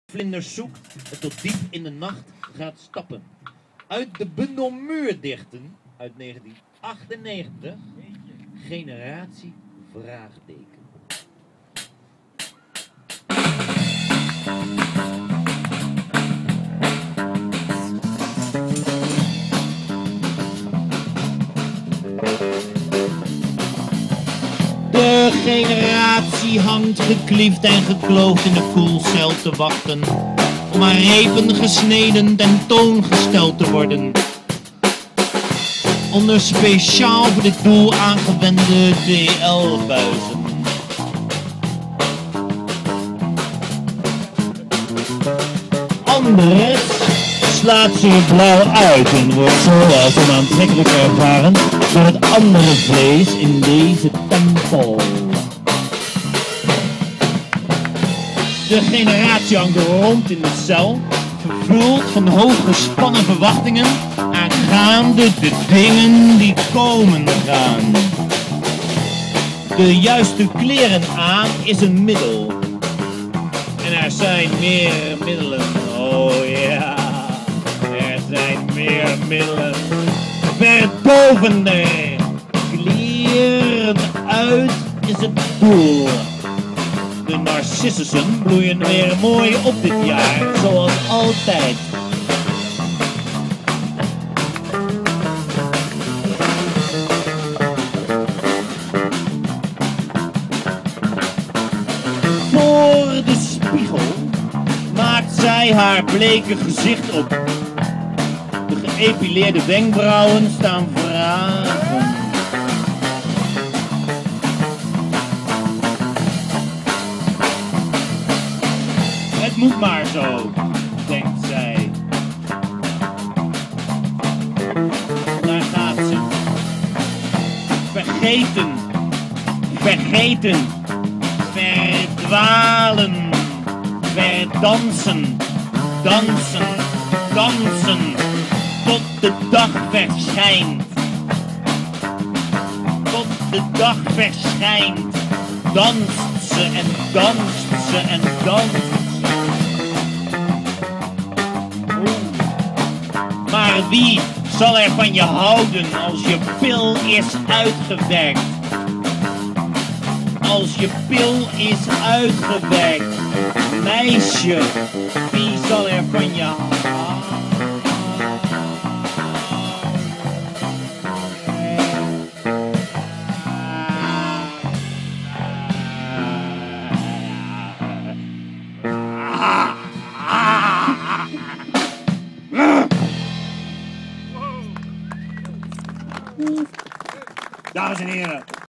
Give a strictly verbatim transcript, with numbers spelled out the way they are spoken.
vlinders zoekt en tot diep in de nacht gaat stappen. Uit de bundel Muurdichten uit negentien achtennegentig, Generatie Vraagteken. De generatie hangt gekliefd en gekloofd in de koelcel te wachten, om aan repen gesneden tentoongesteld te worden. Onder speciaal voor dit doel aangewende D L-buizen. Anders slaat ze er blauw uit en wordt zoals onaantrekkelijk ervaren door het andere vlees in deze tempel. De generatie hangt rond in de cel, vervuld van hooggespannen verwachtingen aangaande de dingen die komen gaan. De juiste kleren aan is een middel. En er zijn meer middelen. Oh ja, er zijn meer middelen. Verdovender. Kleren uit is het doel. De narcissussen bloeien weer mooi op dit jaar, zoals altijd. Voor de spiegel maakt zij haar bleke gezicht op. De geëpileerde wenkbrauwen staan vragen. Het moet maar zo, denkt zij. Daar gaat ze. Vergeten, vergeten, verdwalen, verdansen, dansen, dansen, tot de dag verschijnt. Tot de dag verschijnt, danst ze en danst ze en danst. Maar wie zal er van je houden als je pil is uitgewerkt? Als je pil is uitgewerkt, meisje, wie zal er van je houden? Dames en heren.